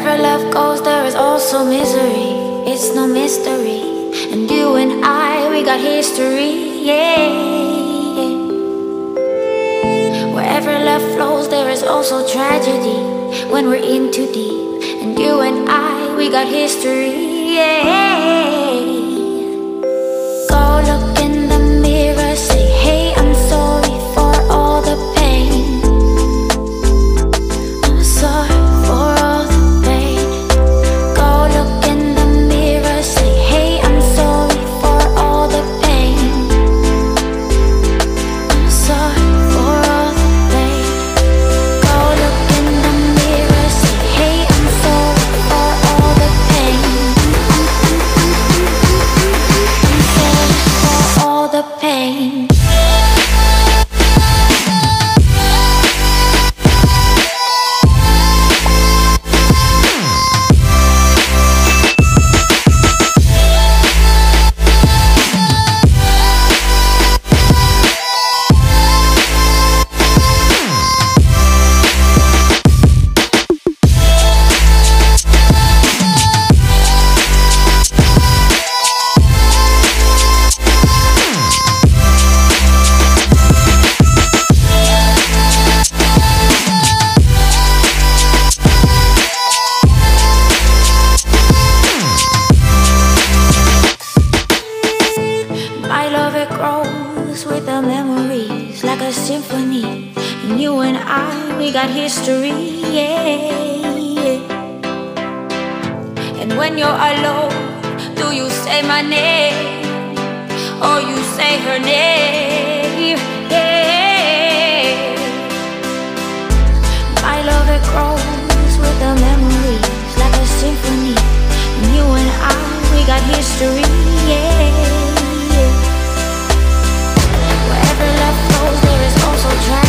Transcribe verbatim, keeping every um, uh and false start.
Wherever love goes, there is also misery. It's no mystery. And you and I, we got history, yeah. Wherever love flows, there is also tragedy when we're in too deep. And you and I, we got history, yeah. Go look in the mirror, say, hey, I'm sorry for all the pain. I'm sorry for all the pain. Go look in the mirror, say, hey, I'm sorry for all the pain. I'm sorry for all the pain. Go look in the mirror, say, hey, I'm sorry for all the pain. I'm sorry for all the pain. My love, it grows with the memories like a symphony. And you and I, we got history, yeah. And when you're alone, do you say my name or you say her name? Yeah. My love, it grows with the memories like a symphony. And you and I, we got history, yeah. Wherever love flows, there is also tragedy.